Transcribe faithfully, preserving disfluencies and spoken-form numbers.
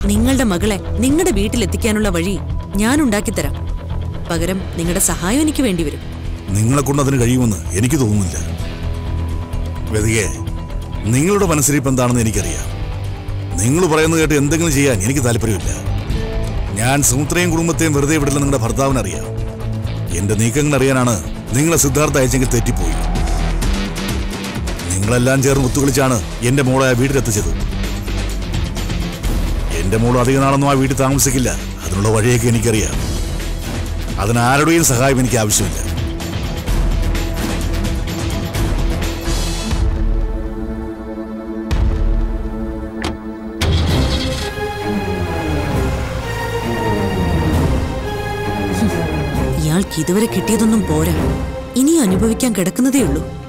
നിങ്ങളുടെ മകളെ നിങ്ങളുടെ വീട്ടിലെത്തിക്കാനുള്ള വഴി ഞാൻ ഉണ്ടാക്കിത്തരാം. പകരം നിങ്ങളുടെ സഹായം എനിക്ക് വേണ്ടിവരും. നിങ്ങളെ കൊണ്ട് അതിന് കഴിയുമെന്ന് എനിക്ക് തോന്നുന്നില്ല. വെതികെ, നിങ്ങളുടെ മനസ്സിലിപ്പ് എന്താണെന്ന് എനിക്കറിയാം. നിങ്ങൾ പറയുന്നത് കേട്ട് എന്തെങ്കിലും ചെയ്യാൻ എനിക്ക് താല്പര്യമില്ല. ഞാൻ സുമിത്രയും കുടുംബത്തെയും വെറുതെ വിടില്ല നിങ്ങളുടെ ഭർത്താവിനറിയാം. എന്റെ നീക്കങ്ങൾ അറിയാനാണ് നിങ്ങളെ സിദ്ധാർത്ഥ അയച്ചെങ്കിൽ തെറ്റിപ്പോയി. നിങ്ങളെല്ലാം ചേർന്ന് ഒത്തുകളിച്ചാണ് എന്റെ മോളെ ആ വീട്ടിലെത്തിച്ചത്. എന്റെ മോൾ അധിക നാളൊന്നും ആ വീട്ടിൽ താമസിക്കില്ല. അതിനുള്ള വഴിയൊക്കെ എനിക്കറിയാം. അതിന് ആരുടെയും സഹായം എനിക്ക് ആവശ്യമില്ല. ഇയാൾക്ക് ഇതുവരെ കിട്ടിയതൊന്നും പോരാ, ഇനി അനുഭവിക്കാൻ കിടക്കുന്നതേ ഉള്ളൂ.